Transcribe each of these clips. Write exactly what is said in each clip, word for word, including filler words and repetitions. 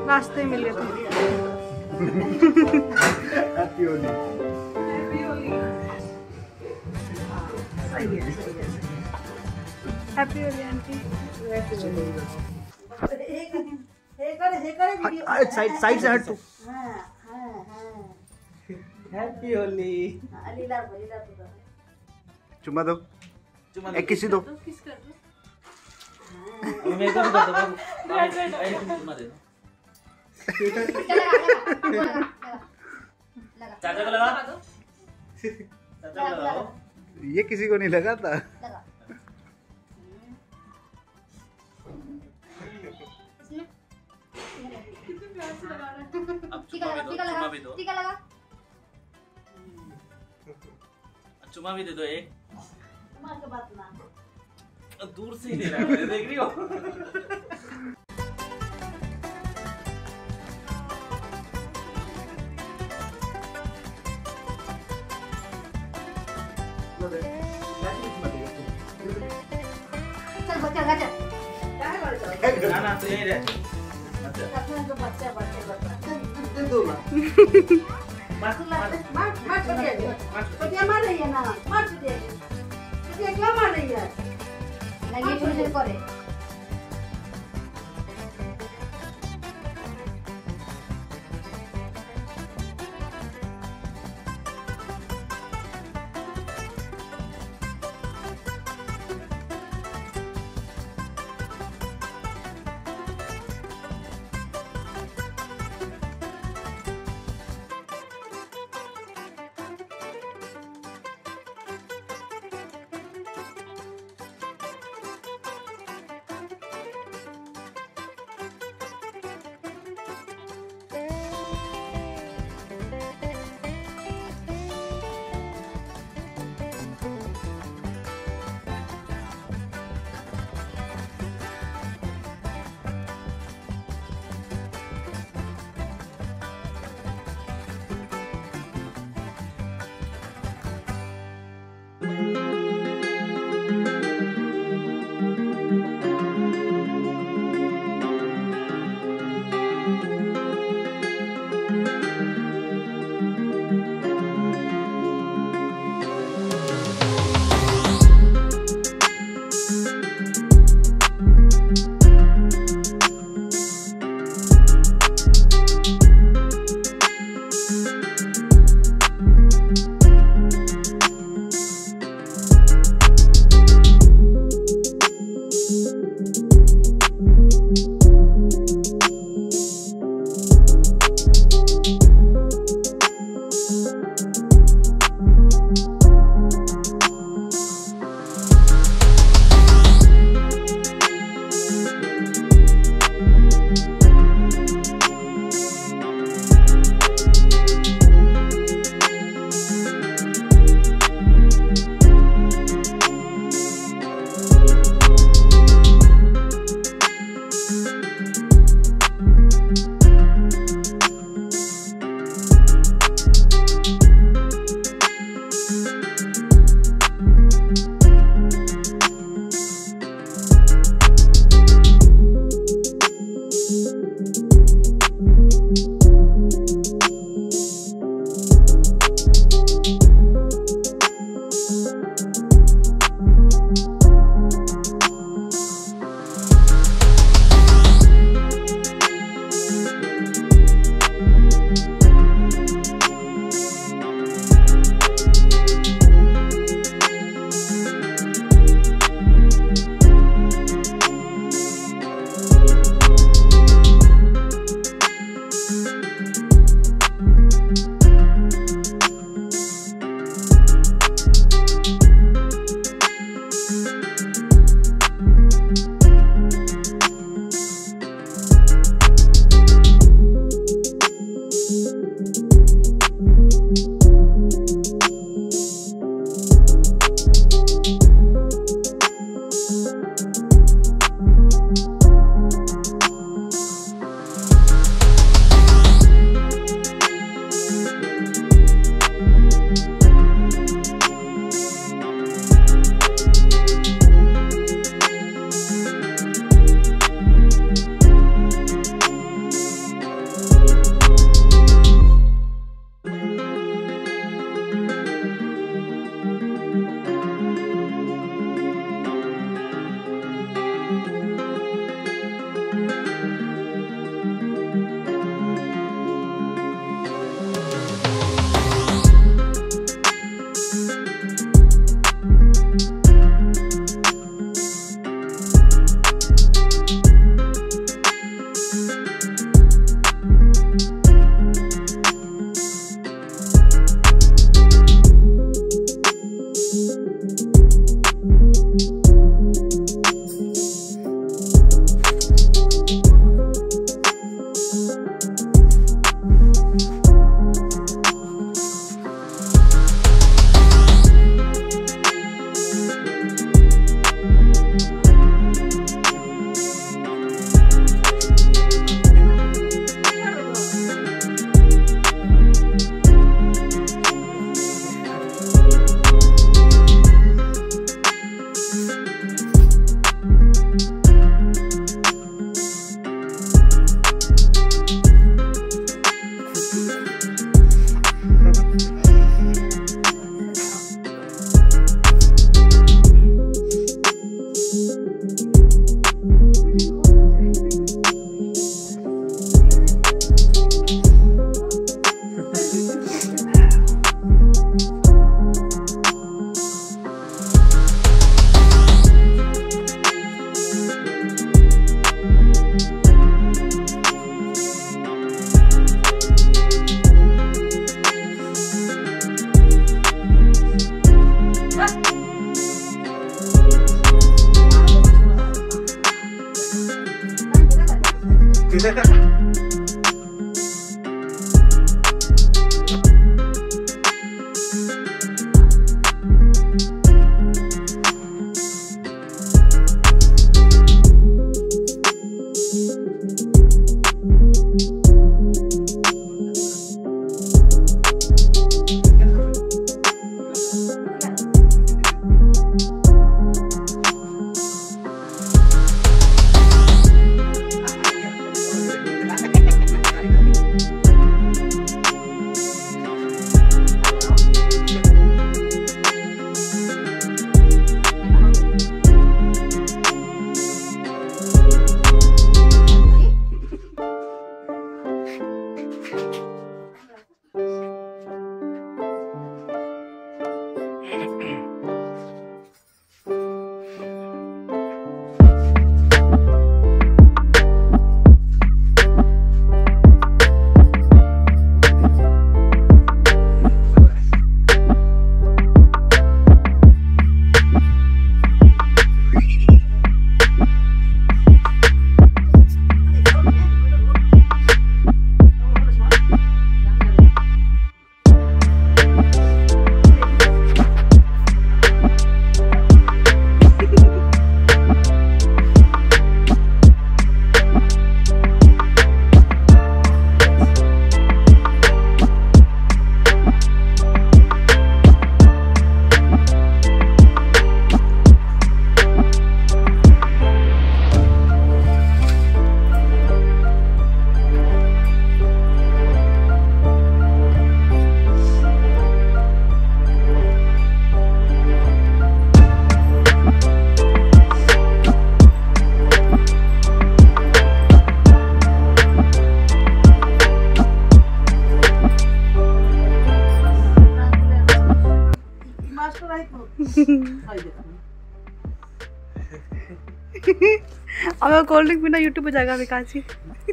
रास्ते मिल गए थे। हैप्पी होली। हैप्पी होली। सही है, happy Holi aunty. Side side से हट तू। हैप्पी होली। चुम्मा दो, एक किसी दो। किस कर दो। मैं को भी कर दो बाबू। चुम्मा दे दो। चाचा को लगा। चाचा को लगाओ। ये किसी को नहीं लगा था। कितने प्यार से लगा रहा है। अब चुम्मा भी दो, चुम्मा भी दो। टीका लगा। चुम्मा भी दे दो एक। चुम्मा के बात ना। दूर से ही दे रहा है, मुझे देख रही हो? चल बच्चा गाजा। ना ना तो यही रहे। अपना जो बच्चा बच्चे बच्चा। मार मार मार मार पटिया दे। पटिया मार रही है ना। मार पटिया दे। पटिया क्या मार रही है? लगी पुलिस करे। अब कोल्ड ड्रिंक बिना यूट्यूब पे जाएगा विकास जी।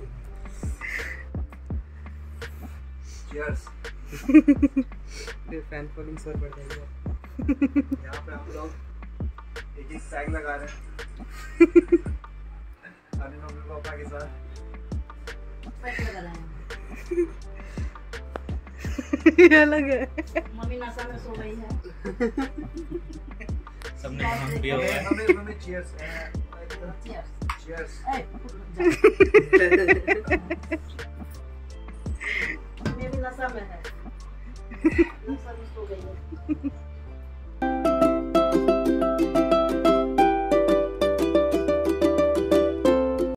चीयर्स। फिर फैन फॉलोइंग सर बढ़ जाएगी। यहाँ पे हम लोग एक एक टैग लगा रहे हैं अपने मम्मी पापा के साथ। ये अलग है। मम्मी नशा में सो गई है। सबने हम पिया हुआ है। Mummy mummy cheers. Cheers. Mummy नशा में है। नशा में सो गई है।